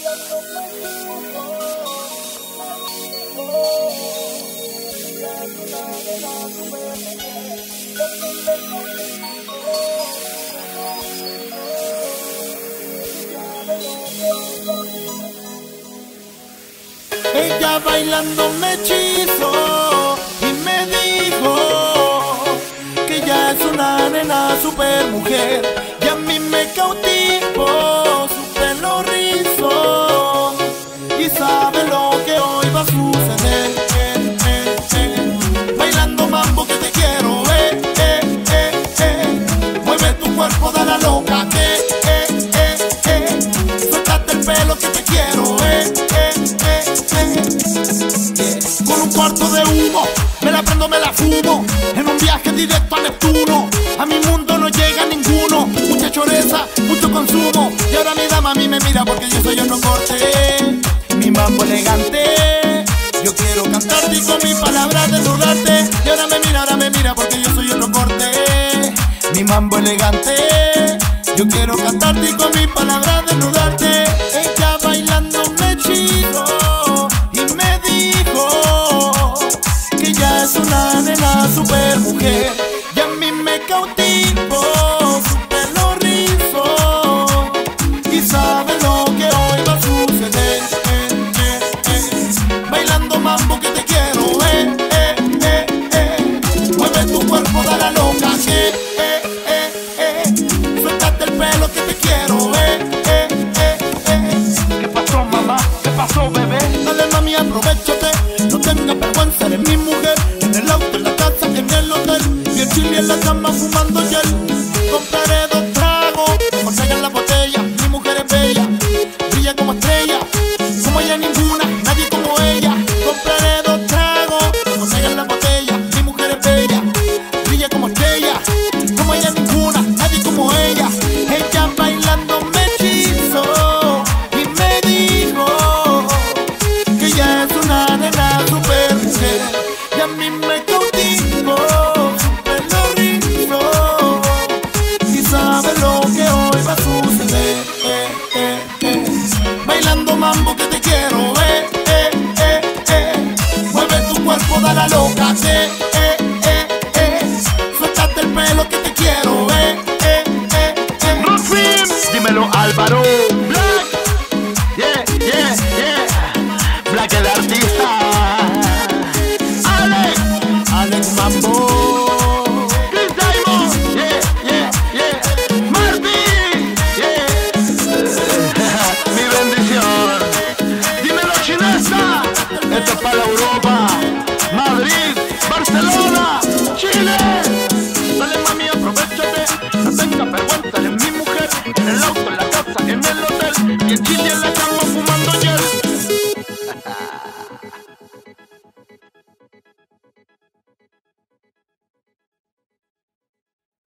Ella bailando me hechizó y me dijo que ella es una nena super mujer, y a mí me cautivó su pelo rizo y sabe lo que hoy va a suceder. Bailando mambo que te quiero, mueve tu cuerpo, da la loca, suéltate el pelo que te quiero, Con un cuarto de humo, me la prendo, me la fumo, en un viaje directo a Neptuno. A mi mundo no llega ninguno, mucha choreza, mucho consumo. Y ahora mi dama a mí me mira porque yo soy otro corte, mi mambo elegante. Yo quiero cantarte y con mis palabras desnudarte. Y ahora me mira porque yo soy otro corte, mi mambo elegante. Yo quiero cantarte y con mis palabras